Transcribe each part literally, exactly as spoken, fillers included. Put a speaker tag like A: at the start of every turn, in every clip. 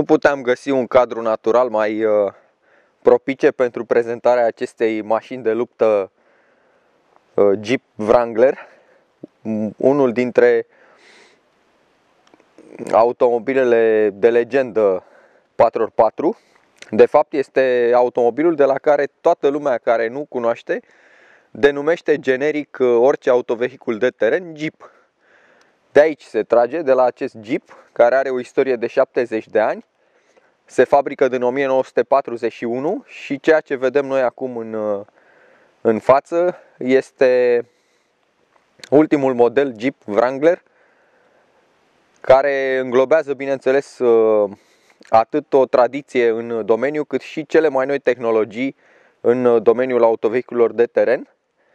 A: Nu puteam găsi un cadru natural mai uh, propice pentru prezentarea acestei mașini de luptă uh, Jeep Wrangler, unul dintre automobilele de legendă patru pe patru. De fapt, este automobilul de la care toată lumea care nu cunoaște denumește generic orice autovehicul de teren Jeep. De aici se trage, de la acest Jeep, care are o istorie de șaptezeci de ani. Se fabrică din o mie nouă sute patruzeci și unu și ceea ce vedem noi acum în, în față este ultimul model Jeep Wrangler, care înglobează, bineînțeles, atât o tradiție în domeniu, cât și cele mai noi tehnologii în domeniul autovehiculelor de teren.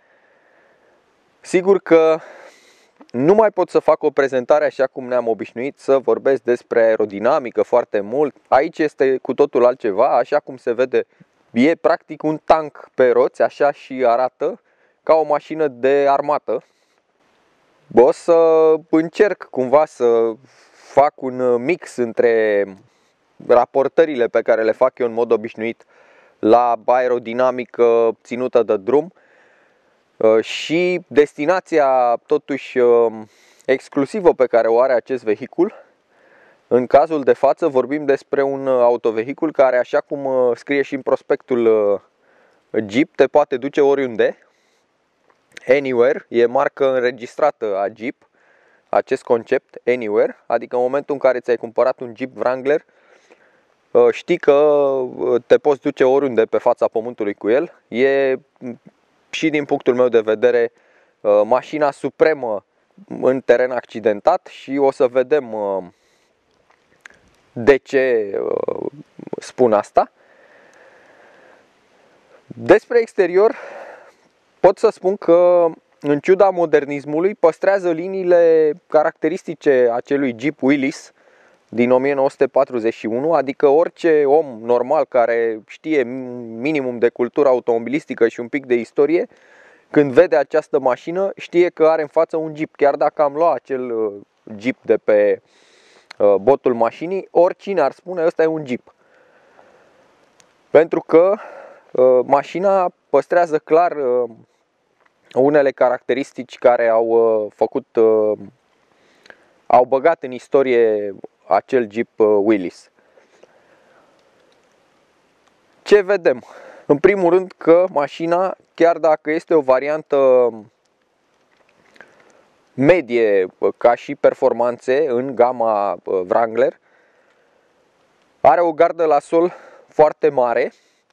A: Sigur că nu mai pot să fac o prezentare așa cum ne-am obișnuit, să vorbesc despre aerodinamică foarte mult. Aici este cu totul altceva, așa cum se vede, e practic un tank pe roți, așa și arată, ca o mașină de armată. O să încerc cumva să fac un mix între raportările pe care le fac eu în mod obișnuit la aerodinamică ținută de drum și destinația totuși exclusivă pe care o are acest vehicul. În cazul de față vorbim despre un autovehicul care, așa cum scrie și în prospectul Jeep, te poate duce oriunde, anywhere, e marcă înregistrată a Jeep, acest concept anywhere, adică în momentul în care ți-ai cumpărat un Jeep Wrangler, știi că te poți duce oriunde pe fața pământului cu el. E și din punctul meu de vedere mașina supremă în teren accidentat și o să vedem de ce spun asta. Despre exterior pot să spun că, în ciuda modernismului, păstrează liniile caracteristice acelui Jeep Willys din o mie nouă sute patruzeci și unu, adică orice om normal care știe minimum de cultură automobilistică și un pic de istorie, când vede această mașină, știe că are în față un Jeep. Chiar dacă am luat acel Jeep de pe botul mașinii, oricine ar spune ăsta e un Jeep. Pentru că mașina păstrează clar unele caracteristici care au făcut, au băgat în istorie acel Jeep Willys. Ce vedem? În primul rând că mașina, chiar dacă este o variantă medie ca și performanțe în gama Wrangler, are o gardă la sol foarte mare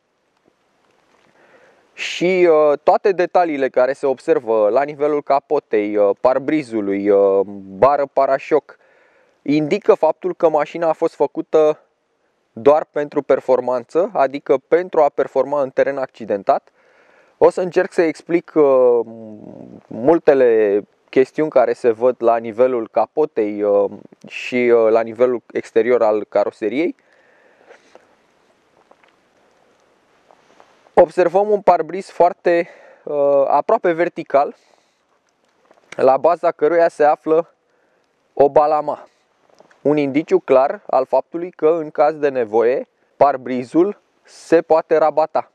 A: și toate detaliile care se observă la nivelul capotei, parbrizului, bară parașoc, indică faptul că mașina a fost făcută doar pentru performanță, adică pentru a performa în teren accidentat. O să încerc să explic multele chestiuni care se văd la nivelul capotei și la nivelul exterior al caroseriei. Observăm un parbriz foarte aproape vertical, la baza căruia se află o balama. Un indiciu clar al faptului că, în caz de nevoie, parbrizul se poate rabata.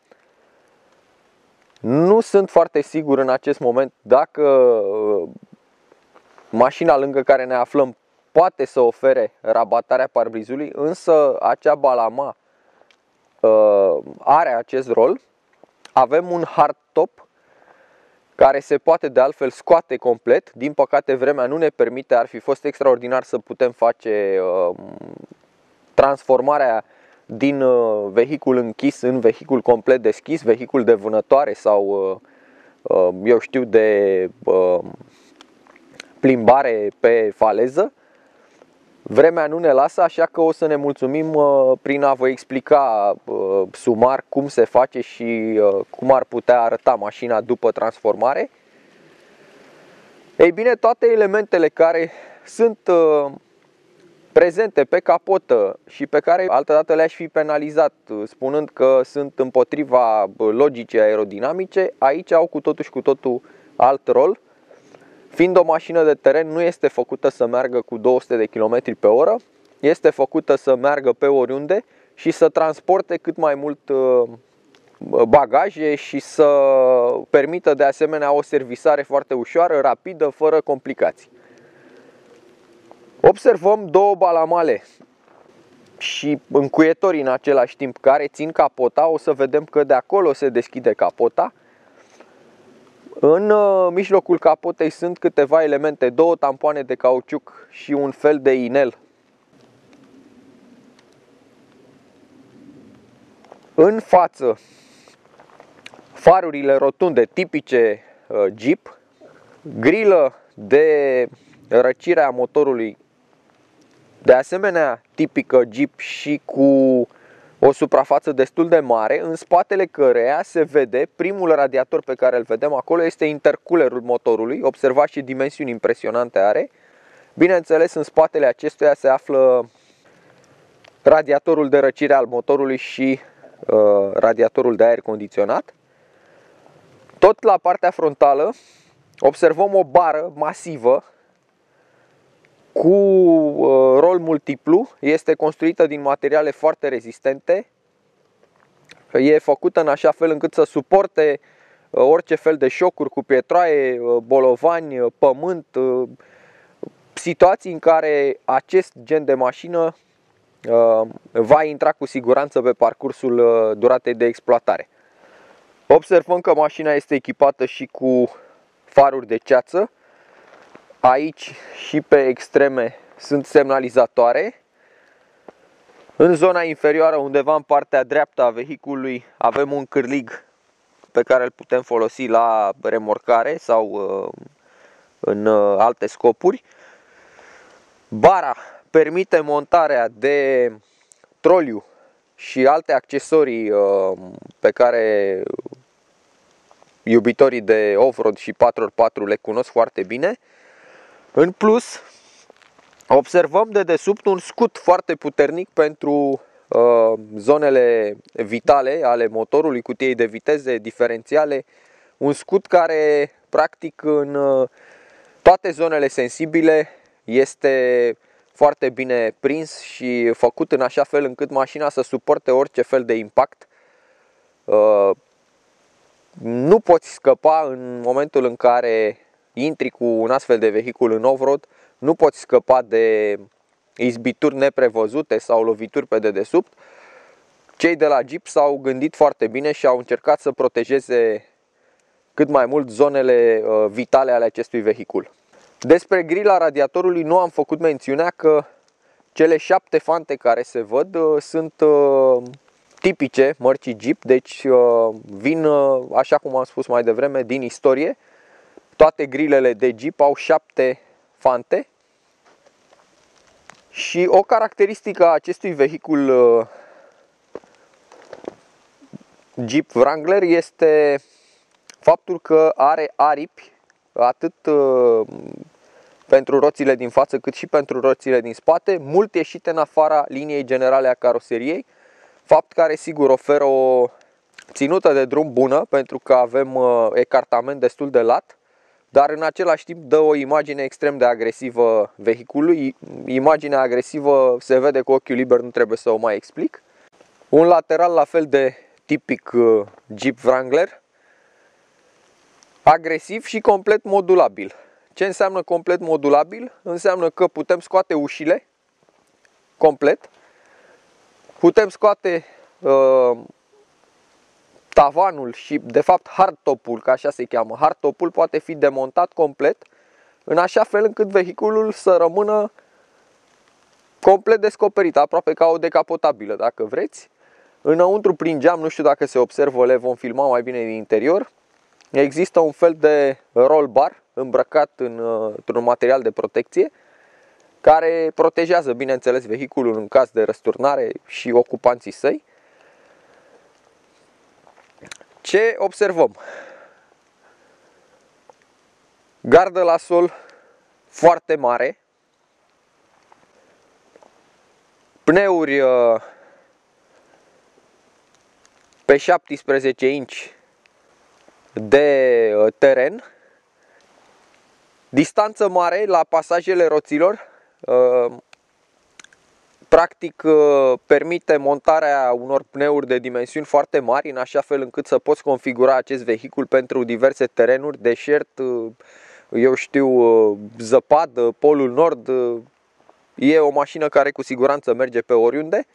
A: Nu sunt foarte sigur în acest moment dacă mașina lângă care ne aflăm poate să ofere rabatarea parbrizului, însă acea balama uh, are acest rol. Avem un hardtop care se poate de altfel scoate complet. Din păcate vremea nu ne permite, ar fi fost extraordinar să putem face uh, transformarea din uh, vehicul închis în vehicul complet deschis, vehicul de vânătoare sau uh, uh, eu știu, de uh, plimbare pe faleză. Vremea nu ne lasă, așa că o să ne mulțumim uh, prin a vă explica uh, sumar cum se face și uh, cum ar putea arăta mașina după transformare. Ei bine, toate elementele care sunt uh, prezente pe capotă și pe care altădată le-aș fi penalizat spunând că sunt împotriva logicii aerodinamice, aici au cu totul și cu totul alt rol. Fiind o mașină de teren, nu este făcută să meargă cu două sute de kilometri pe oră, este făcută să meargă pe oriunde și să transporte cât mai mult bagaje și să permită de asemenea o servisare foarte ușoară, rapidă, fără complicații. Observăm două balamale și încuietori în același timp care țin capota. O să vedem că de acolo se deschide capota. În mijlocul capotei sunt câteva elemente, două tampoane de cauciuc și un fel de inel. În față, farurile rotunde tipice Jeep, grilă de răcire a motorului de asemenea tipică Jeep și cu o suprafață destul de mare, în spatele căreia se vede primul radiator pe care îl vedem acolo, este intercoolerul motorului. Observați ce dimensiuni impresionante are. Bineînțeles, în spatele acestuia se află radiatorul de răcire al motorului și uh, radiatorul de aer condiționat. Tot la partea frontală observăm o bară masivă cu uh, rol multiplu. Este construită din materiale foarte rezistente. E făcută în așa fel încât să suporte uh, orice fel de șocuri cu pietroaie, uh, bolovani, uh, pământ, uh, situații în care acest gen de mașină uh, va intra cu siguranță pe parcursul uh, duratei de exploatare. Observăm că mașina este echipată și cu faruri de ceață. Aici și pe extreme sunt semnalizatoare. În zona inferioară, undeva în partea dreaptă a vehiculului, avem un cârlig pe care îl putem folosi la remorcare sau uh, în uh, alte scopuri. Bara permite montarea de troliu și alte accesorii uh, pe care iubitorii de off-road și patru pe patru le cunosc foarte bine. În plus, observăm de desubt un scut foarte puternic pentru uh, zonele vitale ale motorului, cutiei de viteze, diferențiale. Un scut care, practic, în uh, toate zonele sensibile este foarte bine prins și făcut în așa fel încât mașina să suporte orice fel de impact. Uh, nu poți scăpa în momentul în care intri cu un astfel de vehicul în off-road, nu poți scăpa de izbituri neprevăzute sau lovituri pe dedesubt. Cei de la Jeep s-au gândit foarte bine și au încercat să protejeze cât mai mult zonele vitale ale acestui vehicul. Despre grila radiatorului nu am făcut mențiunea că cele șapte fante care se văd sunt tipice mărcii Jeep, deci vin, așa cum am spus mai devreme, din istorie. Toate grilele de Jeep au șapte fante și o caracteristică a acestui vehicul Jeep Wrangler este faptul că are aripi atât pentru roțile din față cât și pentru roțile din spate, mult ieșite în afara liniei generale a caroseriei, fapt care sigur oferă o ținută de drum bună pentru că avem ecartament destul de lat, dar în același timp dă o imagine extrem de agresivă vehiculului. Imaginea agresivă se vede cu ochiul liber, nu trebuie să o mai explic. Un lateral la fel de tipic Jeep Wrangler, agresiv și complet modulabil. Ce înseamnă complet modulabil? Înseamnă că putem scoate ușile complet, putem scoate uh, tavanul și de fapt hardtop-ul, că așa se cheamă, hardtop-ul poate fi demontat complet în așa fel încât vehiculul să rămână complet descoperit, aproape ca o decapotabilă dacă vreți. Înăuntru prin geam, nu știu dacă se observă, le vom filma mai bine din interior. Există un fel de roll bar îmbrăcat în, într-un material de protecție care protejează, bineînțeles, vehiculul în caz de răsturnare și ocupanții săi. Ce observăm? Gardă la sol foarte mare, pneuri pe șaptesprezece inci de teren, distanță mare la pasajele roților. practic permite montarea unor pneuri de dimensiuni foarte mari, în așa fel încât să poți configura acest vehicul pentru diverse terenuri, deșert, eu știu, zăpadă, Polul Nord. E o mașină care cu siguranță merge pe oriunde.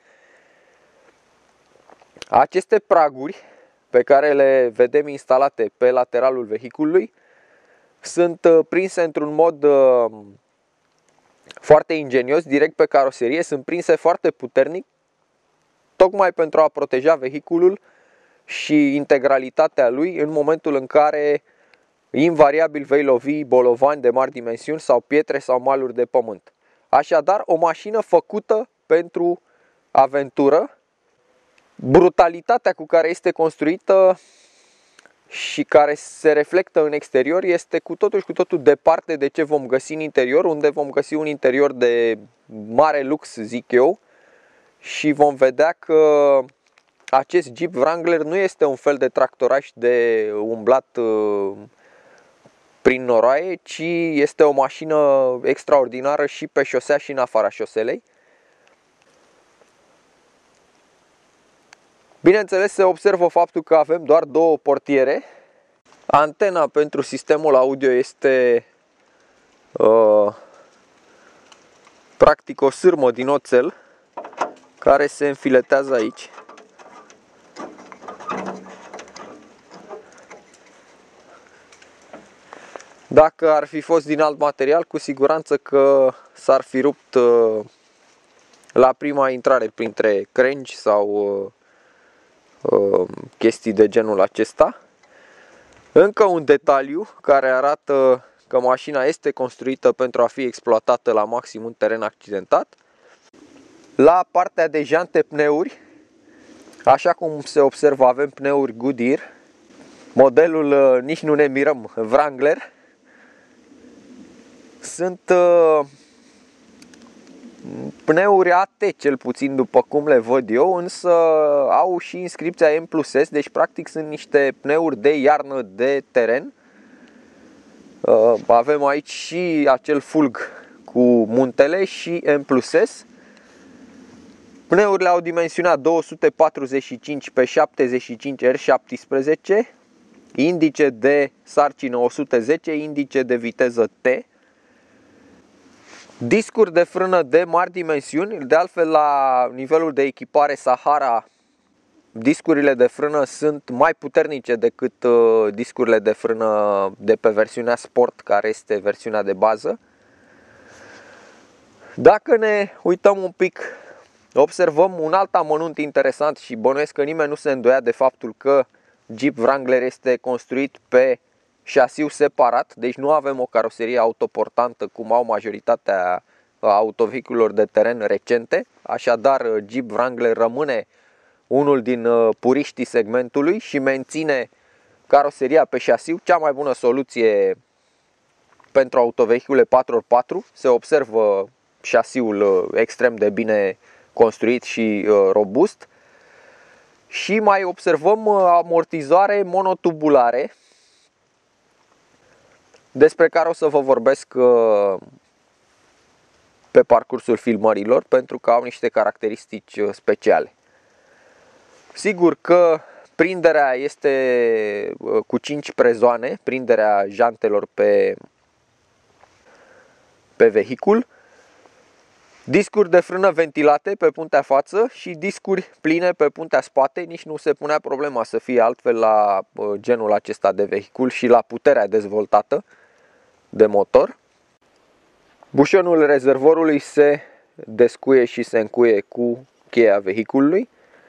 A: Aceste praguri pe care le vedem instalate pe lateralul vehiculului sunt prinse într-un mod foarte ingenios, direct pe caroserie, sunt prinse foarte puternic, tocmai pentru a proteja vehiculul și integralitatea lui în momentul în care invariabil vei lovi bolovani de mari dimensiuni sau pietre sau maluri de pământ. Așadar, o mașină făcută pentru aventură. Brutalitatea cu care este construită și care se reflectă în exterior este cu totul și cu totul departe de ce vom găsi în interior, unde vom găsi un interior de mare lux, zic eu, și vom vedea că acest Jeep Wrangler nu este un fel de tractoraș de umblat prin noroaie, ci este o mașină extraordinară și pe șosea și în afara șoselei. Bineînțeles, se observă faptul că avem doar două portiere. Antena pentru sistemul audio este uh, practic o sârmă din oțel care se înfiletează aici. Dacă ar fi fost din alt material, cu siguranță că s-ar fi rupt uh, la prima intrare printre crengi sau uh, uh, chestii de genul acesta. Încă un detaliu care arată că mașina este construită pentru a fi exploatată la maxim în teren accidentat. La partea de jante pneuri, așa cum se observă, avem pneuri Goodyear. Modelul, uh, nici nu ne mirăm, Wrangler. Sunt uh, pneuri A T, cel puțin după cum le văd eu, însă au și inscripția M plus S, deci practic sunt niște pneuri de iarnă de teren. Uh, avem aici și acel fulg cu muntele și M plus S. Pneurile au dimensiunea două sute patruzeci și cinci pe șaptezeci și cinci R șaptesprezece, indice de sarcină o sută zece, indice de viteză T. Discuri de frână de mari dimensiuni, de altfel la nivelul de echipare Sahara, discurile de frână sunt mai puternice decât discurile de frână de pe versiunea Sport, care este versiunea de bază. Dacă ne uităm un pic, observăm un alt amănunt interesant și bănuiesc că nimeni nu se îndoia de faptul că Jeep Wrangler este construit pe șasiu separat, deci nu avem o caroserie autoportantă cum au majoritatea autovehiculelor de teren recente. Așadar, Jeep Wrangler rămâne unul din puriștii segmentului și menține caroseria pe șasiu, cea mai bună soluție pentru autovehicule patru pe patru. Se observă șasiul extrem de bine construit și robust. Și mai observăm amortizoare monotubulare, despre care o să vă vorbesc pe parcursul filmărilor, pentru că au niște caracteristici speciale. Sigur că prinderea este cu cinci prezoane, prinderea jantelor pe, pe vehicul, discuri de frână ventilate pe puntea față și discuri pline pe puntea spate. Nici nu se punea problema să fie altfel la genul acesta de vehicul și la puterea dezvoltată de motor. Bușonul rezervorului se descuie și se încuie cu cheia vehiculului.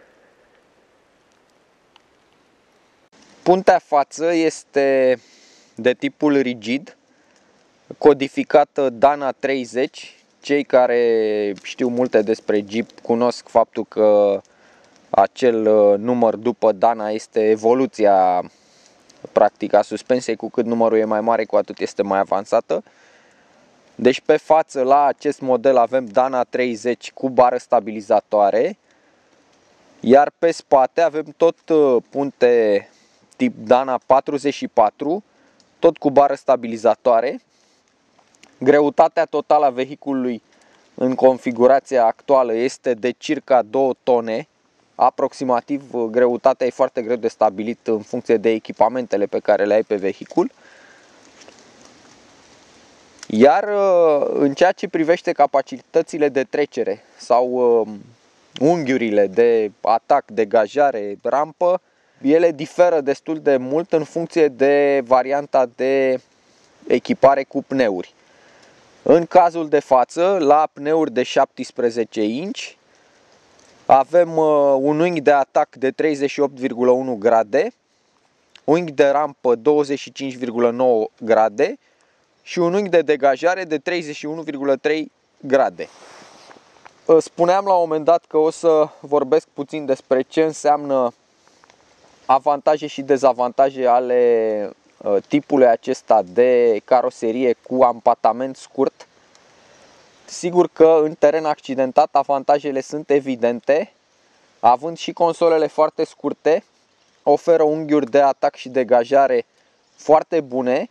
A: Puntea față este de tipul rigid, codificată Dana treizeci. Cei care știu multe despre Jeep cunosc faptul că acel număr după Dana este evoluția practic a suspensiei. Cu cât numărul e mai mare, cu atât este mai avansată. Deci pe față la acest model avem Dana treizeci cu bară stabilizatoare, iar pe spate avem tot punte tip Dana patruzeci și patru, tot cu bară stabilizatoare. Greutatea totală a vehiculului în configurația actuală este de circa două tone. Aproximativ, greutatea e foarte greu de stabilit în funcție de echipamentele pe care le ai pe vehicul. Iar în ceea ce privește capacitățile de trecere sau unghiurile de atac, degajare, rampă, ele diferă destul de mult în funcție de varianta de echipare cu pneuri. În cazul de față, la pneuri de șaptesprezece inci, avem un unghi de atac de treizeci și opt virgulă unu grade, unghi de rampă douăzeci și cinci virgulă nouă grade și un unghi de degajare de treizeci și unu virgulă trei grade. Spuneam la un moment dat că o să vorbesc puțin despre ce înseamnă avantaje și dezavantaje ale tipului acesta de caroserie cu ampatament scurt. Sigur că în teren accidentat avantajele sunt evidente, având și consolele foarte scurte, oferă unghiuri de atac și degajare foarte bune.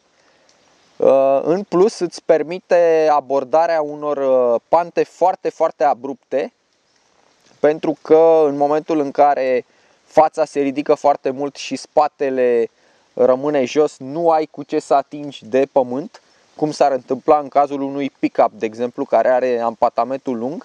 A: În plus îți permite abordarea unor pante foarte, foarte abrupte, pentru că în momentul în care fața se ridică foarte mult și spatele rămâne jos, nu ai cu ce să atingi de pământ, cum s-ar întâmpla în cazul unui pick-up, de exemplu, care are ampatamentul lung.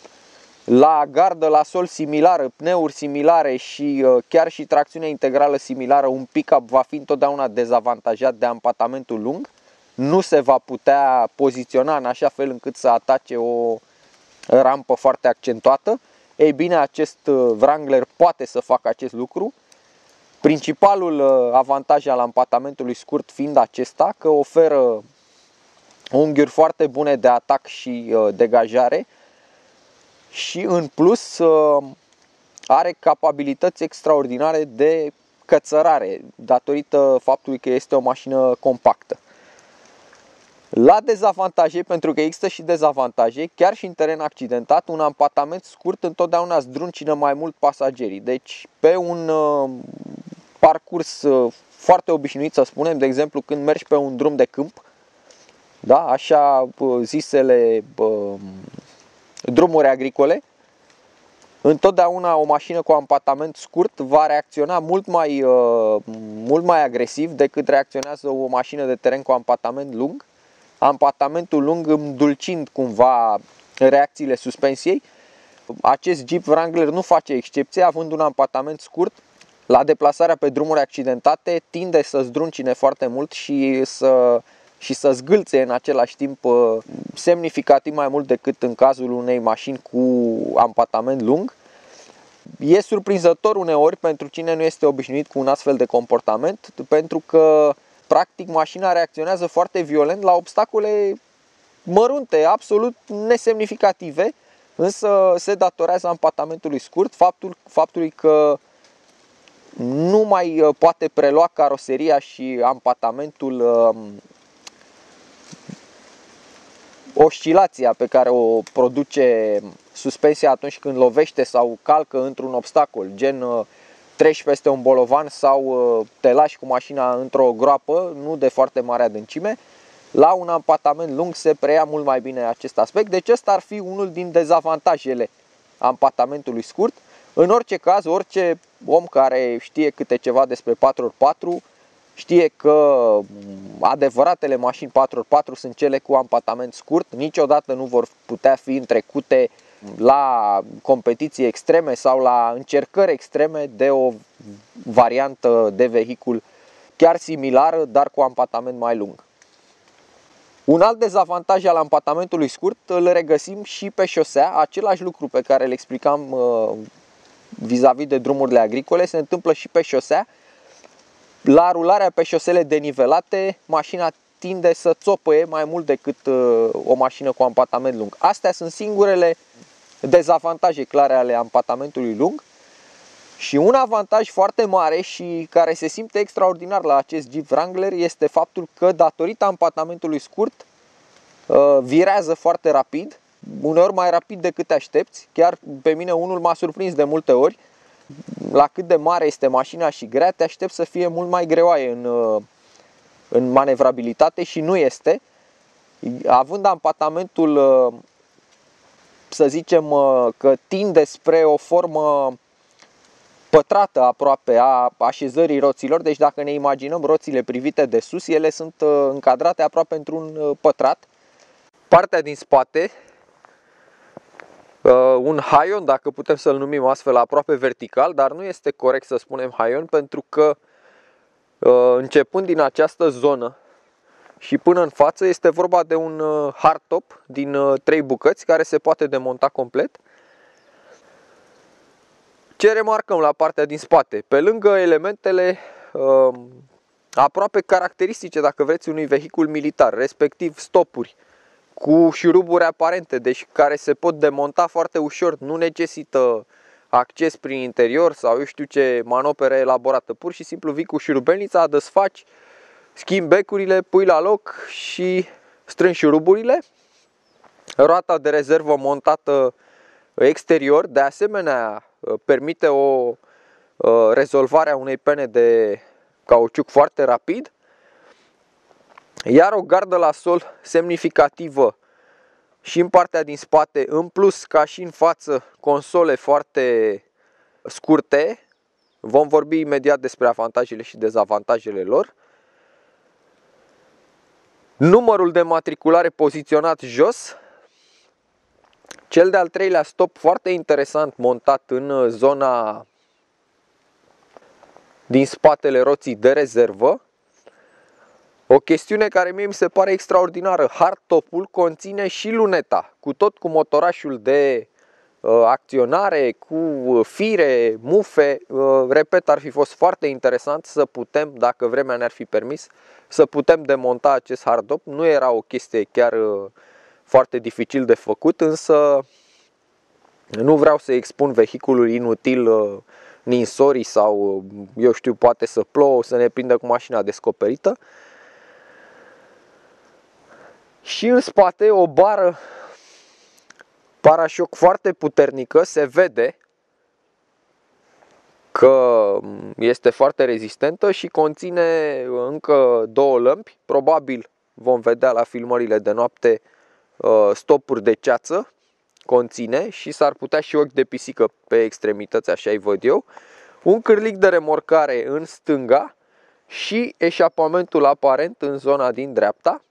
A: La gardă, la sol similară, pneuri similare și chiar și tracțiune integrală similară, un pick-up va fi întotdeauna dezavantajat de ampatamentul lung. Nu se va putea poziționa în așa fel încât să atace o rampă foarte accentuată. Ei bine, acest Wrangler poate să facă acest lucru. Principalul avantaj al ampatamentului scurt fiind acesta, că oferă unghiuri foarte bune de atac și degajare și în plus are capabilități extraordinare de cățărare, datorită faptului că este o mașină compactă. La dezavantaje, pentru că există și dezavantaje, chiar și în teren accidentat, un ampatament scurt întotdeauna zdruncină mai mult pasagerii. Deci pe un uh, parcurs uh, foarte obișnuit, să spunem, de exemplu când mergi pe un drum de câmp, da, așa uh, zisele uh, drumuri agricole, întotdeauna o mașină cu ampatament scurt va reacționa mult mai, uh, mult mai agresiv decât reacționează o mașină de teren cu ampatament lung. Ampatamentul lung îndulcind cumva reacțiile suspensiei. Acest Jeep Wrangler nu face excepție, având un ampatament scurt. La deplasarea pe drumuri accidentate tinde să zdruncine foarte mult și să, și să zgâlțe în același timp semnificativ mai mult decât în cazul unei mașini cu ampatament lung. E surprinzător uneori pentru cine nu este obișnuit cu un astfel de comportament, pentru că practic mașina reacționează foarte violent la obstacole mărunte, absolut nesemnificative, însă se datorează ampatamentului scurt, faptul, faptului că nu mai poate prelua caroseria și ampatamentul um, oscilația pe care o produce suspensia atunci când lovește sau calcă într-un obstacol, gen uh, treci peste un bolovan sau uh, te lași cu mașina într-o groapă, nu de foarte mare adâncime. La un ampatament lung se preia mult mai bine acest aspect, deci ăsta ar fi unul din dezavantajele ampatamentului scurt. În orice caz, orice om care știe câte ceva despre patru ori patru știe că adevăratele mașini patru ori patru sunt cele cu ampatament scurt, niciodată nu vor putea fi întrecute la competiții extreme sau la încercări extreme de o variantă de vehicul chiar similară, dar cu ampatament mai lung. Un alt dezavantaj al ampatamentului scurt îl regăsim și pe șosea. Același lucru pe care îl explicam vis-a-vis de drumurile agricole se întâmplă și pe șosea. La rularea pe șosele denivelate, mașina tinde să țopăie mai mult decât o mașină cu ampatament lung. Astea sunt singurele dezavantaje clare ale ampatamentului lung. Și un avantaj foarte mare și care se simte extraordinar la acest Jeep Wrangler este faptul că, datorită ampatamentului scurt, virează foarte rapid, uneori mai rapid decât te aștepți. Chiar pe mine unul m-a surprins de multe ori. La cât de mare este mașina și grea, te aștept să fie mult mai greoaie în, în manevrabilitate și nu este. Având ampatamentul să zicem că tinde spre o formă pătrată aproape a așezării roților. Deci dacă ne imaginăm roțile privite de sus, ele sunt încadrate aproape într-un pătrat. Partea din spate, un haion, dacă putem să-l numim astfel, aproape vertical, dar nu este corect să spunem haion, pentru că începând din această zonă și până în față este vorba de un hardtop din trei bucăți care se poate demonta complet. Ce remarcăm la partea din spate? Pe lângă elementele uh, aproape caracteristice, dacă vreți, unui vehicul militar, respectiv stopuri cu șuruburi aparente, deci care se pot demonta foarte ușor, nu necesită acces prin interior sau eu știu ce manoperă elaborată. Pur și simplu vii cu șurubelnița, desfaci, schimbi becurile, pui la loc și strângi șuruburile. Roata de rezervă montată exterior, de asemenea, permite o rezolvare a unei pene de cauciuc foarte rapid. Iar o gardă la sol semnificativă și în partea din spate, în plus ca și în față, console foarte scurte. Vom vorbi imediat despre avantajele și dezavantajele lor. Numărul de matriculare poziționat jos. Cel de-al treilea stop foarte interesant montat în zona din spatele roții de rezervă. O chestiune care mie mi se pare extraordinară. Hardtop-ul conține și luneta, cu tot cu motorașul de uh, acționare, cu fire, mufe. Uh, repet, ar fi fost foarte interesant să putem, dacă vremea ne-ar fi permis, să putem demonta acest hardtop. Nu era o chestie chiar uh, foarte dificil de făcut, însă nu vreau să expun vehiculul inutil uh, ninsorii sau, eu știu, poate să plouă, să ne prindă cu mașina descoperită. Și în spate o bară parașoc foarte puternică, se vede că este foarte rezistentă și conține încă două lămpi. Probabil vom vedea la filmările de noapte stopuri de ceață, conține și s-ar putea și ochi de pisică pe extremități, așa îi văd eu. Un cârlic de remorcare în stânga și eșapamentul aparent în zona din dreapta.